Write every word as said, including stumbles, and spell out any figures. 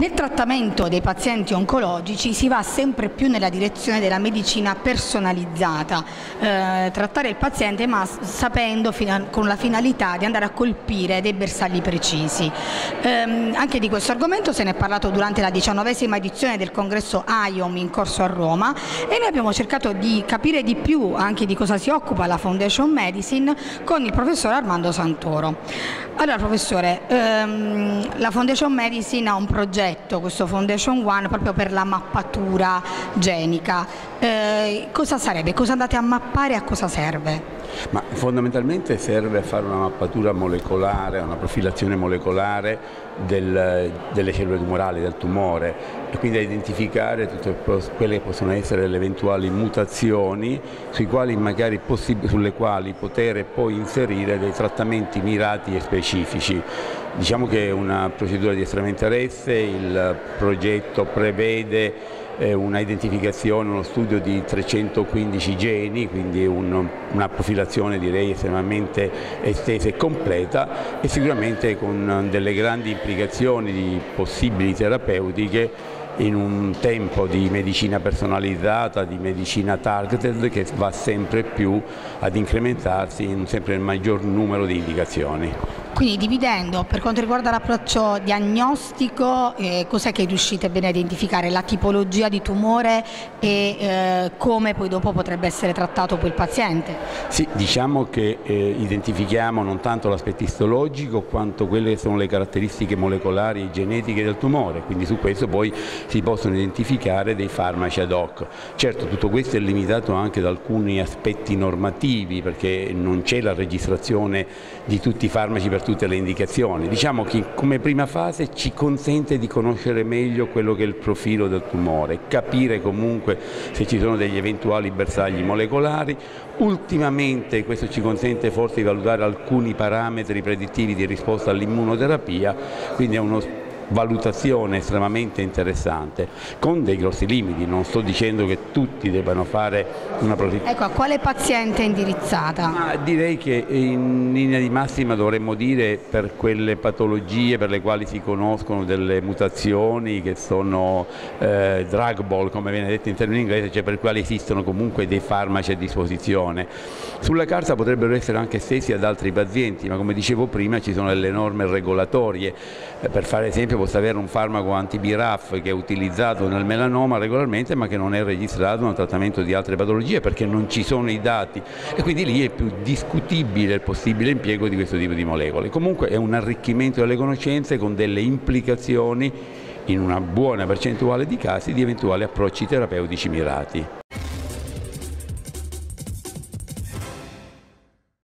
Nel trattamento dei pazienti oncologici si va sempre più nella direzione della medicina personalizzata, eh, trattare il paziente ma sapendo con la finalità di andare a colpire dei bersagli precisi. Eh, anche di questo argomento se ne è parlato durante la diciannovesima edizione del congresso A I O M in corso a Roma e noi abbiamo cercato di capire di più anche di cosa si occupa la Foundation Medicine con il professor Armando Santoro. Allora professore, ehm, la Foundation Medicine ha un progetto, questo Foundation One, proprio per la mappatura genica. Eh, cosa sarebbe? Cosa andate a mappare e a cosa serve? Ma fondamentalmente serve a fare una mappatura molecolare, una profilazione molecolare del, delle cellule tumorali, del tumore, e quindi a identificare tutte quelle che possono essere le eventuali mutazioni sui quali magari sulle quali poter poi inserire dei trattamenti mirati e specifici. Diciamo che è una procedura di estremo interesse, il progetto prevede una identificazione, uno studio di trecentoquindici geni, quindi un, una profilazione direi estremamente estesa e completa e sicuramente con delle grandi implicazioni di possibili terapeutiche in un tempo di medicina personalizzata, di medicina targeted che va sempre più ad incrementarsi in un sempre maggior numero di indicazioni. Quindi dividendo, per quanto riguarda l'approccio diagnostico, eh, cos'è che riuscite bene a identificare? La tipologia di tumore e eh, come poi dopo potrebbe essere trattato poi il paziente? Sì, diciamo che eh, identifichiamo non tanto l'aspetto istologico quanto quelle che sono le caratteristiche molecolari e genetiche del tumore, quindi su questo poi si possono identificare dei farmaci ad hoc. Certo, tutto questo è limitato anche da alcuni aspetti normativi perché non c'è la registrazione di tutti i farmaci per tutte le indicazioni. Diciamo che come prima fase ci consente di conoscere meglio quello che è il profilo del tumore, capire comunque se ci sono degli eventuali bersagli molecolari. Ultimamente questo ci consente forse di valutare alcuni parametri predittivi di risposta all'immunoterapia, quindi è uno valutazione estremamente interessante con dei grossi limiti. Non sto dicendo che tutti debbano fare una protezione. Ecco, a quale paziente è indirizzata? Ma direi che in linea di massima dovremmo dire per quelle patologie per le quali si conoscono delle mutazioni che sono eh, druggable, come viene detto in termini inglesi, cioè per le quali esistono comunque dei farmaci a disposizione. Sulla carta potrebbero essere anche stessi ad altri pazienti, ma come dicevo prima ci sono delle norme regolatorie. Eh, per fare esempio posso avere un farmaco anti-B R A F che è utilizzato nel melanoma regolarmente ma che non è registrato nel trattamento di altre patologie perché non ci sono i dati e quindi lì è più discutibile il possibile impiego di questo tipo di molecole. Comunque è un arricchimento delle conoscenze con delle implicazioni in una buona percentuale di casi di eventuali approcci terapeutici mirati.